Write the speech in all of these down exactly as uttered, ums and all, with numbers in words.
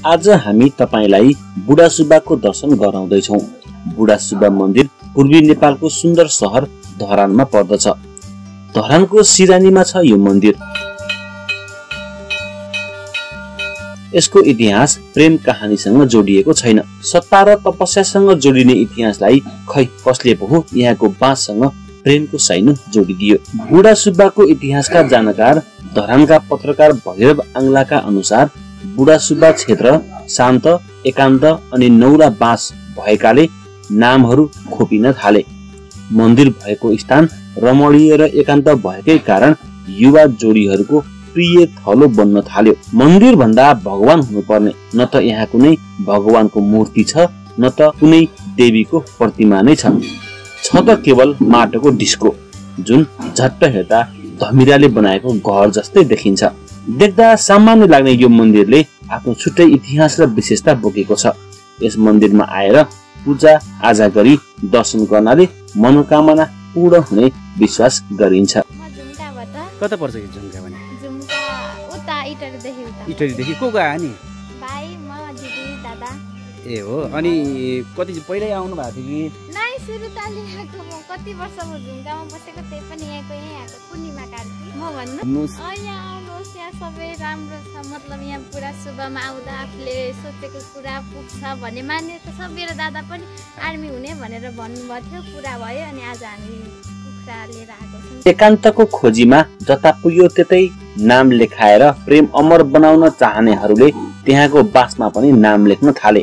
आज हामी तपाईलाई बुढा सुब्बाको दर्शन गराउँदै छौं। बुढा सुब्बा मन्दिर पूर्वी नेपालको सुन्दर शहर धरानमा पर्दछ। धरानको सिरानीमा छ यो मन्दिर। यसको इतिहास प्रेम कहानीसँग जोडिएको छैन। सत्ता र तपस्यासँग जोडिने इतिहासलाई खै कसले पो हो यहाँको बाँससँग प्रेमको साइनो जोडिदियो। बुढा सुब्बाको इतिहासका जानकार धरानका पत्रकार भैरव आंग्लाका अनुसार बुढा सुब्बा क्षेत्र शान्त, एकान्त अनि नौला बाँस भएकाले नामहरू खोपिन थाले। मन्दिर भएको स्थान रमणीय र एकान्त भएकै कारण युवा जोडीहरूको प्रिय थलो बन्न थाल्यो। मन्दिर भन्दा भगवान हुनुपर्ने, न त यहाँ कुनै भगवानको मूर्ति छ न त कुनै देवीको प्रतिमा नै छ। छ त केवल माटोको डिस्को, जुन झट्ट हेर्दा धमिराले बनाएको घर जस्तै देखिन्छ। देख्दा सामान्य लाग्ने यो मन्दिरले आफ्नो छुट्टै इतिहास र विशेषता बोकेको छ। यस मन्दिरमा आएर पूजा आजा गरी दर्शन गर्नाले मनोकामना पूर्ण हुने विश्वास गरिन्छ। कता पर्छ यो झुम्का भने? झुम्का उता इटरीदेखि उता। इटरीदेखि को को आयो नि? भाइ, म, दिदी, दादा। ए हो, अनि कति पहिल्यै आउनु भएको थियो कि? नाइ, सुरु त आएको म कति वर्ष म झुम्कामा बसेको, त्यही पनि यहाँको यही आएको पूर्णिमा कार्की म भन्नु। अ यहाँ आउनुहोस्, यहाँ सबै राम्रो छ। मतलब यहाँ बुढा सुब्बामा आउँदा आफूले सोचेको कुरा पुग्छ भन्ने मान्यता छ। मेरो दादा पनि आर्मी हुने भनेर भन्नुभएको थियो, पुरा भयो। अनि आज हामी कुखुरा लिएर आएको छौँ। एकान्तको खोजीमा जता पुग्यो त्यतै नाम लेखाएर प्रेम अमर बनाउन चाहनेहरूले त्यहाँको बाँसमा पनि नाम लेख्न थाले।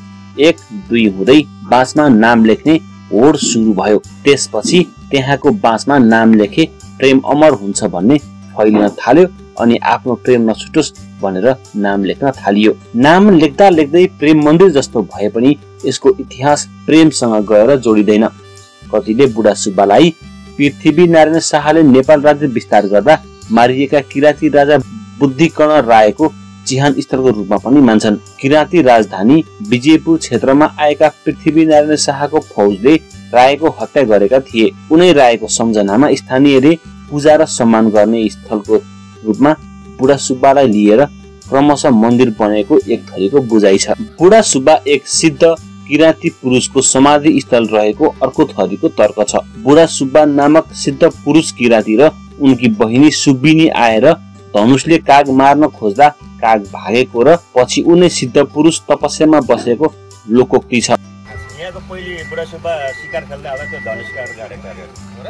एक दुई हुँदै बाँसमा नाम लेख्ने होड सुरु भयो। त्यसपछि त्यहाँको बाँसमा नाम लेखे प्रेम अमर हुन्छ भन्ने फैलिन थाल्यो अनि आफ्नो प्रेम नछुटोस् भनेर नाम लेख्न थालियो। नाम लेख्दा लेख्दै प्रेम मन्दिर जस्तो भए पनि यसको इतिहास प्रेमसँग गएर जोडिँदैन। कतिले बुढा सुब्बालाई पृथ्वी नारायण शाहले नेपाल राज्य विस्तार गर्दा मारिएका किराँती राजा बुद्धिकर्ण रायको चिहान स्थलको रूपमा पनि मान्छन्। किराँती राजधानी विजयपुर क्षेत्रमा आएका पृथ्वी नारायण शाहको फौजले रायको हत्या गरेका थिए। उनै रायको सम्झनामा स्थानीयले पूजा र सम्मान गर्ने स्थलको रूपमा बुढा सुब्बालाई लिएर क्रमशः मन्दिर बनेको एक थरीको बुझाइ छ। बुढा सुब्बा एक सिद्ध किराँती पुरुषको समाधि स्थल रहेको अर्को थरीको तर्क छ। बुढा सुब्बा नामक सिद्ध पुरुष किराँती र उनकी बहिनी सुब्बिनी आएर धनुषले काग मार्न खोज्दा काग भागेको र पछि उनी सिद्ध पुरुष तपस्यामा बसेको लोकोक्ति छ। यहाँको पहिले बुढा सुब्बा शिकार खेल्दा आउँदा त्यो धनुष काग गाडेको हो र?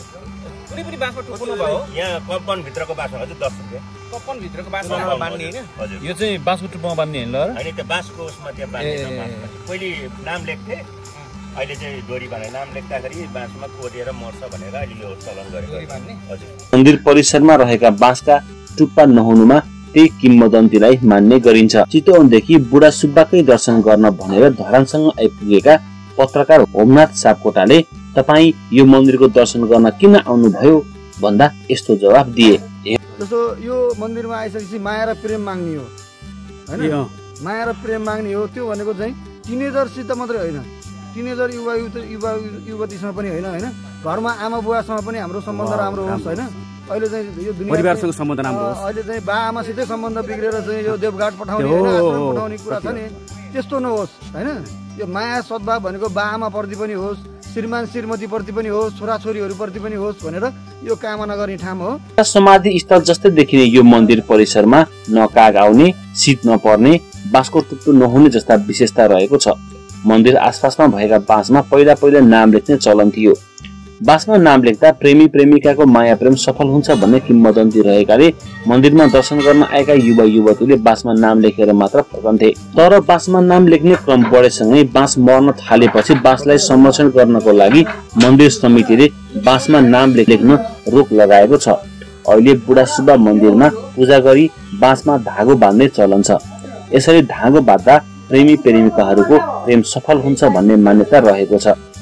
कुनै पनि बाँसमा टोक्नु भयो? यहाँ कम्पाउन्ड भित्रको बाँसमा हजुर दस रुपियाँ। कम्पाउन्ड भित्रको बाँसमा बान्ने हैन? हजुर। यो चाहिँ बाँसको टुप्पामा बान्ने हैन ल? अनि त्यो बाँसको उसमा त्यो बान्ने पहिले नाम लेख्थे, अहिले चाहिँ डोरी बाँधे। नाम लेख्दाखेरि बाँसमा कोरिएर मर्छ भनेर अहिले यो चलन गरेको। हजुर। मन्दिर परिसरमा रहेका बाँसका टुप्पा नहुनुमा त्यही किम्वदन्तीलाई मान्ने गरिन्छ। चितवनदेखि बुढा सुब्बाकै दर्शन गर्न भनेर धरानसँग आइपुगेका पत्रकार होमनाथ सापकोटाले तपाईँ यो मन्दिरको दर्शन गर्न किन आउनुभयो भन्दा यस्तो जवाफ दिए। जस्तो यो मन्दिरमा आइसकेपछि माया र प्रेम माग्ने हो हैन? माया र प्रेम माग्ने हो। त्यो भनेको चाहिँ टिनेजरसित मात्रै होइन, टिनेजर युवा युवा युवतीसँग पनि होइन होइन घरमा आमा बुवासँग पनि हाम्रो सम्बन्ध राम्रो होस् होइन। अहिले चाहिँ यो दुनिया परिवारसँग सम्बन्ध राम्रो होस्। अहिले चाहिँ बा आमासितै सम्बन्ध बिग्रेर चाहिँ यो देवघाट पठाउने होइन, आश्रम पठाउने कुरा छ नि, त्यस्तो नहोस् होइन। यो माया सद्भाव भनेको बा आमा प्रति पनि होस्, श्रीमान श्रीमती प्रति पनि होस्, छोराछोरीहरू प्रति पनि होस् भनेर यो कामना गर्ने ठाउँ हो। समाधि स्थल जस्तै देखिने यो मन्दिर परिसरमा न काग आउने, शीत नपर्ने, बाँसको टुप्पो नहुने जस्ता विशेषता रहेको छ। मन्दिर आसपासमा भएका बाँसमा पहिला पहिला नाम लेख्ने चलन थियो। बाँसमा नाम लेख्दा प्रेमी प्रेमिकाको माया प्रेम सफल हुन्छ भन्ने किम्वदन्ती रहेकाले मन्दिरमा दर्शन गर्न आएका युवा युवतीले बाँसमा नाम लेखेर मात्र फर्कन्थे। तर बाँसमा नाम लेख्ने क्रम बढेसँगै बाँस मर्न थालेपछि बाँसलाई संरक्षण गर्नको लागि मन्दिर समितिले बाँसमा नाम लेख्न रोक लगाएको छ। अहिले बुढा सुब्बा मन्दिरमा पूजा गरी बाँसमा धागो बाँध्ने चलन छ। यसरी धागो बाँध्दा प्रेमी प्रेमिकाहरूको प्रेम सफल हुन्छ भन्ने मान्यता रहेको छ।